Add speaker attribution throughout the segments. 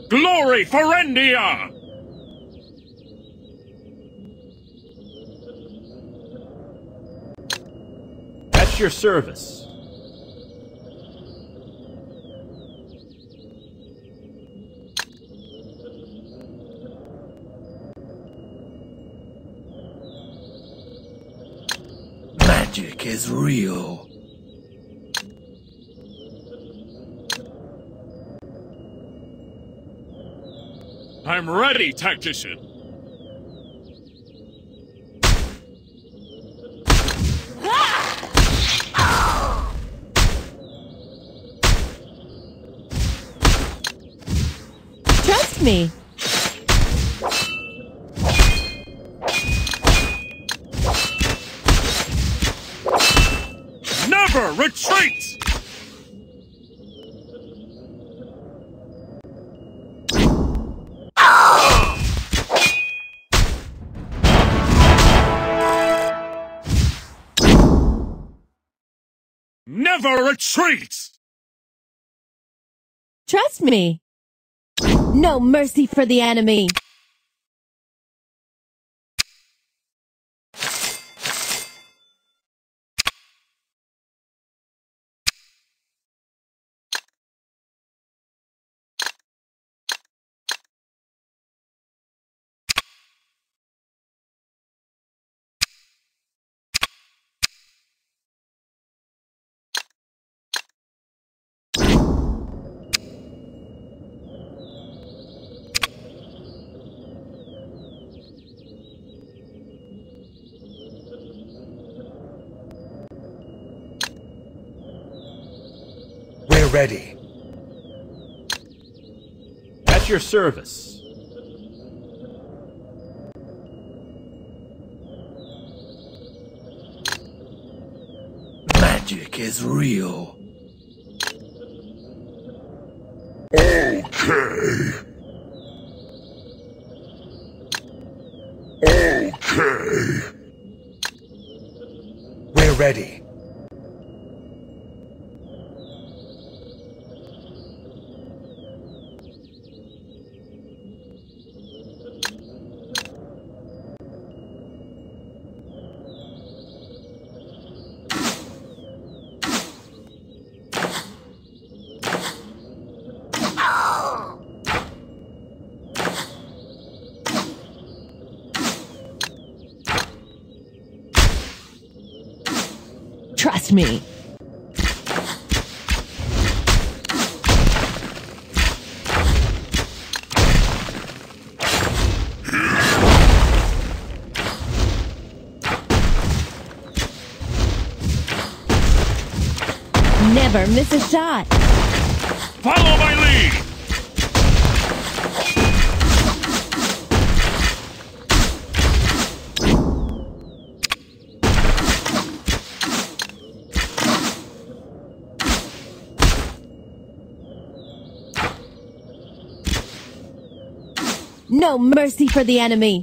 Speaker 1: Glory for India!
Speaker 2: At your service.
Speaker 3: Magic is real.
Speaker 1: I'm ready, tactician!
Speaker 4: Trust me.
Speaker 1: Never retreat! Never retreat!
Speaker 4: Trust me. No mercy for the enemy.
Speaker 3: We're ready.
Speaker 2: At your service.
Speaker 3: Magic is real.
Speaker 1: Okay. Okay.
Speaker 3: We're ready.
Speaker 4: Trust me. Never miss a shot.
Speaker 1: Follow my lead!
Speaker 4: No mercy for the enemy.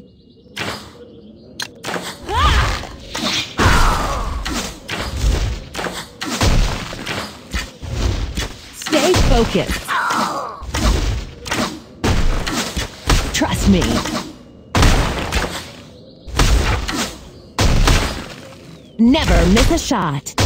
Speaker 4: Stay focused. Trust me. Never miss a shot.